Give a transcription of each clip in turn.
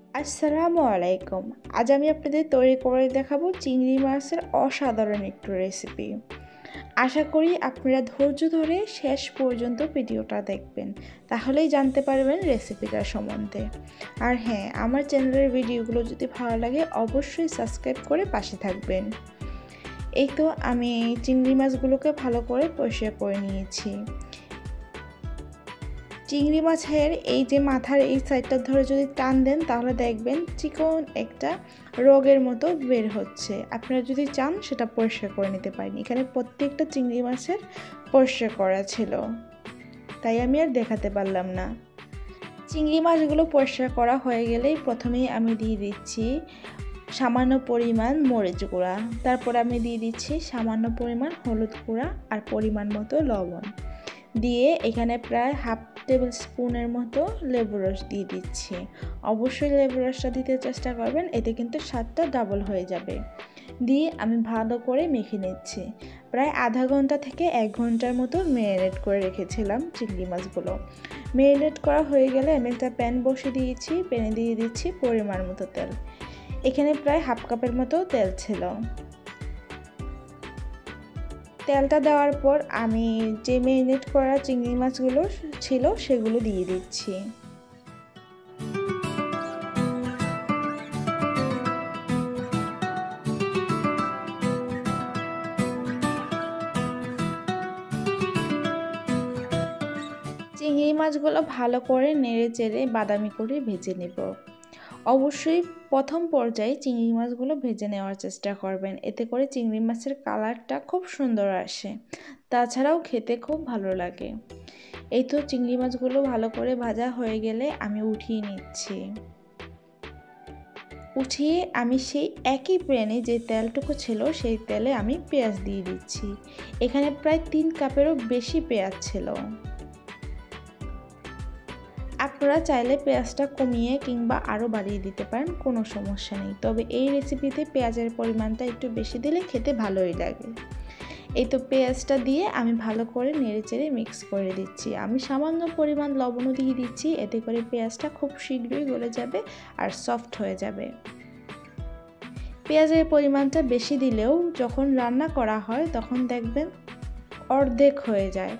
আসসালামু আলাইকুম। আজ আমি আপনাদের তৈরি করে দেখাবো চিংড়ি মাছের অসাধারণ একটু রেসিপি। আশা করি আপনারা ধৈর্য ধরে শেষ পর্যন্ত ভিডিওটা দেখবেন, তাহলেই জানতে পারবেন রেসিপিটার সম্বন্ধে। আর হ্যাঁ, আমার চ্যানেলের ভিডিওগুলো যদি ভালো লাগে অবশ্যই সাবস্ক্রাইব করে পাশে থাকবেন। এই তো আমি চিংড়ি মাছগুলোকে ভালো করে পরিষ্কার করে নিয়েছি। চিংড়ি মাছের এই যে মাথার এই সাইডটা ধরে যদি টান দেন তাহলে দেখবেন চিকন একটা রোগের মতো বের হচ্ছে। আপনারা যদি চান সেটা পরিষ্কার করে নিতে পারেন। এখানে প্রত্যেকটা চিংড়ি মাছের পরিষ্কার করা ছিল, তাই আমি আর দেখাতে পারলাম না। চিংড়ি মাছগুলো পরিষ্কার করা হয়ে গেলেই প্রথমেই আমি দিয়ে দিচ্ছি সামান্য পরিমাণ মরিচ গুঁড়া, তারপর আমি দিয়ে দিচ্ছি সামান্য পরিমাণ হলুদ গুঁড়া আর পরিমাণ মতো লবণ দিয়ে এখানে প্রায় হাফ টেবিল স্পুনের মতো লেবুর রস দিয়ে দিচ্ছি। অবশ্যই লেবুর রসটা দিতে চেষ্টা করবেন, এতে কিন্তু স্বাদটা ডাবল হয়ে যাবে। দিয়ে আমি ভালো করে মেখে নিচ্ছি। প্রায় আধা ঘন্টা থেকে 1 ঘন্টার মতো ম্যারিনেট করে রেখেছিলাম চিংড়ি মাছগুলো। ম্যারিনেট করা হয়ে গেলে আমি একটা প্যান বসিয়ে দিয়েছি, প্যানে দিয়ে দিচ্ছি পরিমাণ মতো তেল। এখানে প্রায় হাফ কাপের মতো তেল ছিল। তেলটা দেওয়ার পর আমি যে ম্যারিনেট করা চিংড়ি মাছগুলো ছিল সেগুলো দিয়ে দিচ্ছি। চিংড়ি মাছগুলো ভালো করে নেড়ে চেড়ে বাদামি করে ভেজে নেব। অবশ্যই প্রথম পর্যায়ে চিংড়ি মাছগুলো ভেজে নেওয়ার চেষ্টা করবেন, এতে করে চিংড়ি মাছের কালারটা খুব সুন্দর আসে, তাছাড়াও খেতে খুব ভালো লাগে। এই তো চিংড়ি মাছগুলো ভালো করে ভাজা হয়ে গেলে আমি উঠিয়ে নিচ্ছি। উঠিয়ে আমি সেই একই প্যানে যে তেলটুকু ছিল সেই তেলে আমি পেঁয়াজ দিয়ে দিচ্ছি। এখানে প্রায় 3 কাপেরও বেশি পেঁয়াজ ছিল। আপনারা চাইলে পেঁয়াজটা কমিয়ে কিংবা আরও বাড়িয়ে দিতে পারেন, কোনো সমস্যা নেই। তবে এই রেসিপিতে পেঁয়াজের পরিমাণটা একটু বেশি দিলে খেতে ভালোই লাগে। এই তো পেঁয়াজটা দিয়ে আমি ভালো করে নেড়েচেড়ে মিক্স করে দিচ্ছি। আমি সামান্য পরিমাণ লবণও দিয়ে দিচ্ছি, এতে করে পেঁয়াজটা খুব শীঘ্রই গলে যাবে আর সফট হয়ে যাবে। পেঁয়াজের পরিমাণটা বেশি দিলেও যখন রান্না করা হয় তখন দেখবেন অর্ধেক হয়ে যায়।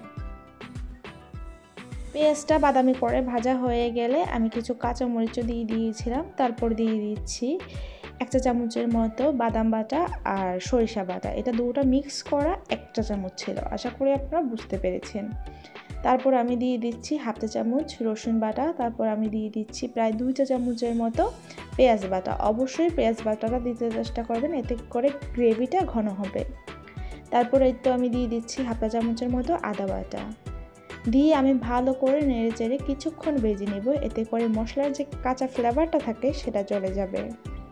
পেঁয়াজটা বাদামি করে ভাজা হয়ে গেলে আমি কিছু কাঁচামরিচও দিয়ে দিয়েছিলাম, তারপর দিয়ে দিচ্ছি 1 চা চামচের মতো বাদাম বাটা আর সরিষা বাটা। এটা দুটো মিক্স করা 1 চা চামচ ছিল, আশা করি আপনারা বুঝতে পেরেছেন। তারপর আমি দিয়ে দিচ্ছি হাফ চা চামচ রসুন বাটা, তারপর আমি দিয়ে দিচ্ছি প্রায় 2 চা চামচের মতো পেঁয়াজ বাটা। অবশ্যই পেঁয়াজ বাটাটা দিতে চেষ্টা করবেন, এতে করে গ্রেভিটা ঘন হবে। তারপর এই তো আমি দিয়ে দিচ্ছি হাফ চা চামচের মতো আদা বাটা দিয়ে আমি ভালো করে নেড়েচেড়ে কিছুক্ষণ ভেজে নেব, এতে করে মশলার যে কাঁচা ফ্লেভারটা থাকে সেটা চলে যাবে।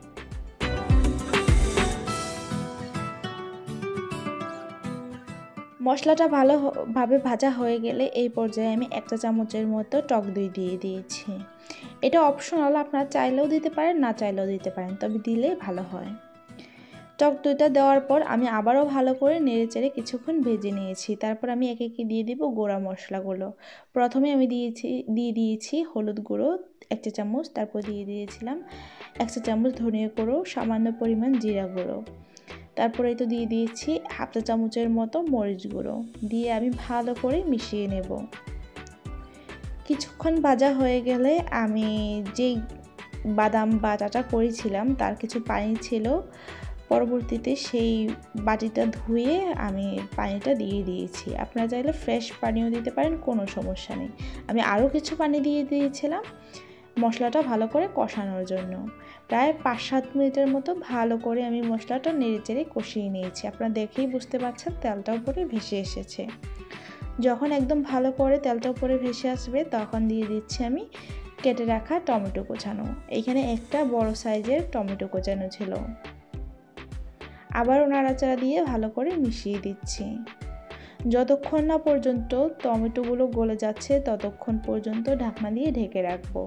মশলাটা ভালোভাবে ভাজা হয়ে গেলে এই পর্যায়ে আমি 1 চা চামচের মতো টক দই দিয়ে দিয়েছি। এটা অপশনাল, আপনারা চাইলেও দিতে পারেন, না চাইলেও দিতে পারেন, তবে দিলে ভালো হয়। টক দইটা দেওয়ার পর আমি আবারও ভালো করে নেড়েচেড়ে কিছুক্ষণ ভেজে নিয়েছি। তারপর আমি একে একে দিয়ে দিব গুঁড়া মশলাগুলো। প্রথমে আমি দিয়ে দিয়েছি হলুদ গুঁড়ো 1 চা চামচ, তারপর দিয়ে দিয়েছিলাম 1 চা চামচ ধনিয়া গুঁড়ো, সামান্য পরিমাণ জিরা গুঁড়ো, তারপরে তো দিয়ে দিয়েছি হাফ চা চামচের মতো মরিচ গুঁড়ো দিয়ে আমি ভালো করে মিশিয়ে নেব। কিছুক্ষণ ভাজা হয়ে গেলে আমি যেই বাদাম বাটাটা করেছিলাম তার কিছু পানি ছিল, পরবর্তীতে সেই বাটিটা ধুয়ে আমি পানিটা দিয়ে দিয়েছি। আপনারা চাইলে ফ্রেশ পানিও দিতে পারেন, কোনো সমস্যা নেই। আমি আরও কিছু পানি দিয়ে দিয়েছিলাম মশলাটা ভালো করে কষানোর জন্য। প্রায় 5-7 মিনিটের মতো ভালো করে আমি মশলাটা নেড়েচেড়ে কষিয়ে নিয়েছি। আপনারা দেখেই বুঝতে পারছেন তেলটা উপরে ভেসে এসেছে। যখন একদম ভালো করে তেলটা উপরে ভেসে আসবে তখন দিয়ে দিচ্ছি আমি কেটে রাখা টমেটো কোচানো। এইখানে একটা বড় সাইজের টমেটো কোচানো ছিল। আবারও নাড়াচাড়া দিয়ে ভালো করে মিশিয়ে দিচ্ছি। যতক্ষণ না পর্যন্ত টমেটোগুলো গলে যাচ্ছে ততক্ষণ পর্যন্ত ঢাকনা দিয়ে ঢেকে রাখবো।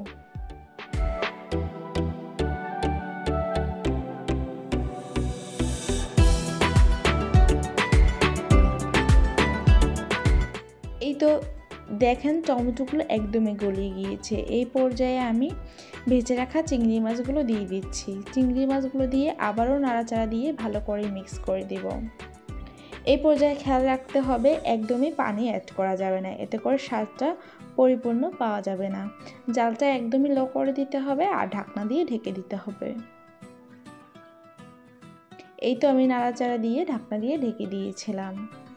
এই তো দেখেন টমেটোগুলো একদমই গলিয়ে গিয়েছে। এই পর্যায়ে আমি ভেজে রাখা চিংড়ি মাছগুলো দিয়ে দিচ্ছি। চিংড়ি মাছগুলো দিয়ে আবারও নাড়াচাড়া দিয়ে ভালো করে মিক্স করে দেব। এই পর্যায়ে খেয়াল রাখতে হবে একদমই পানি অ্যাড করা যাবে না, এতে করে স্বাদটা পরিপূর্ণ পাওয়া যাবে না। জালটা একদমই লো করে দিতে হবে আর ঢাকনা দিয়ে ঢেকে দিতে হবে। এই তো আমি নাড়াচাড়া দিয়ে ঢাকনা দিয়ে ঢেকে দিয়েছিলাম।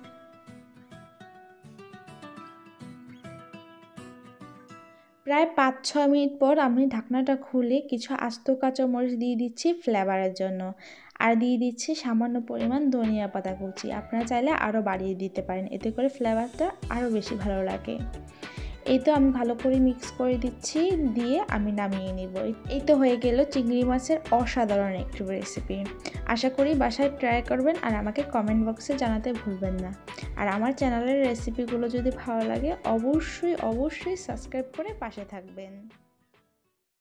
প্রায় 5-6 মিনিট পর আমি ঢাকনাটা খুলে কিছু আস্ত কাঁচামরিচ দিয়ে দিচ্ছি ফ্লেভারের জন্য, আর দিয়ে দিচ্ছি সামান্য পরিমাণ ধনিয়া পাতা কুচি। আপনারা চাইলে আরও বাড়িয়ে দিতে পারেন, এতে করে ফ্লেভারটা আরও বেশি ভালো লাগে। এই তো আমি ভালো করে মিক্স করে দিচ্ছি, দিয়ে আমি নামিয়ে নিব। এই তো হয়ে গেল চিংড়ি মাছের অসাধারণ একটি রেসিপি। আশা করি বাসায় ট্রাই করবেন আর আমাকে কমেন্ট বক্সে জানাতে ভুলবেন না। আর আমার চ্যানেলের রেসিপিগুলো যদি ভালো লাগে অবশ্যই সাবস্ক্রাইব করে পাশে থাকবেন।